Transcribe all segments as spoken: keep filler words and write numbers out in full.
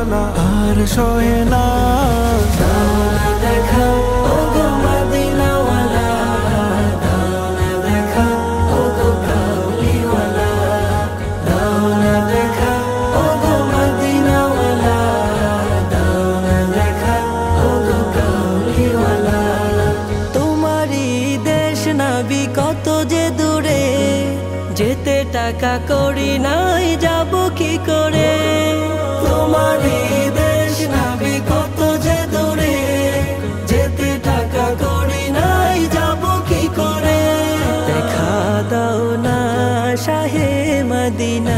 জ্বালা আর সহে না। দাও না দেখা ওগো মদিনাওয়ালা, দাও না দেখা ওগো কামলিওয়ালা, দাও না দেখা ওগো মদিনাওয়ালা, দাও না দেখা ওগো কামলিওয়ালা। তোমারই দেশ নবী কত যে দূরে, যেতে টাকা করি নাই যাব কি করে। তোমারই দেশ নবী কত যে দূরে, যেতে টাকা করি নাই যাব কি করে। দেখা দাও না শাহে মদিনা,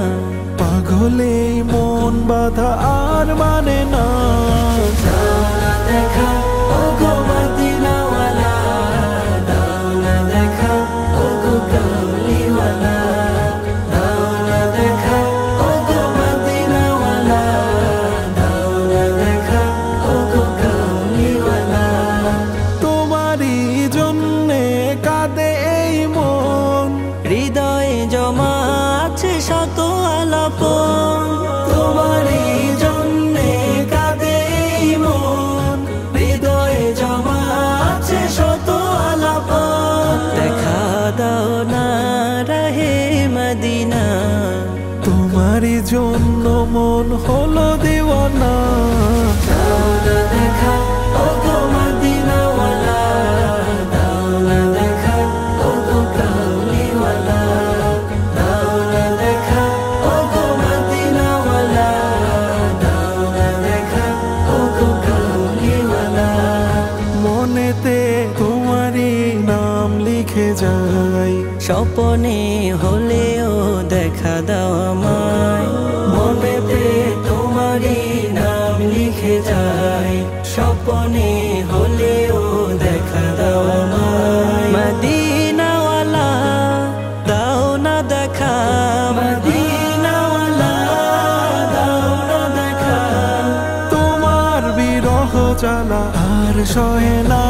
পাগলে মন বাধা আর মানে না। দাও না দেখা ওগো মদিনাওয়ালা, দাও না দেখা ওগো কামলিওয়ালা, দাও না দেখা ওগো মদিনাওয়ালা, দাও না দেখা ওগো কামলিওয়ালা। তোমারই জন্যে কাঁদে এই মন, হৃদয়ে জমা আছে শত আলাপন। তোমারই জন্যে কাঁদে এই মন, হৃদয়ে জমা আছে শত আলাপন। দেখা দাও না রাহে মদিনা, তোমারই জন্য মন হলো দিওয়ানা। দাও না দেখা ওগো মদিনাওয়ালা, দাও না দেখা ওগো কামলিওয়ালা, দাও না দেখা ওগো মদিনাওয়ালা, দাও না দেখা ওগো কামলিওয়ালা। মনেতে তোমারই নাম লিখে যাই, স্বপনে হলেও দেখা দাও আমায়। মনেতে তোমারই নাম লিখে যায়, স্বপনে হলেও দেখা দাও আমায়। মদিনাওয়ালা দাও না দেখা, মদিনাওয়ালা দাও না দেখা। তোমার বিরহ জ্বালা আর সহে না।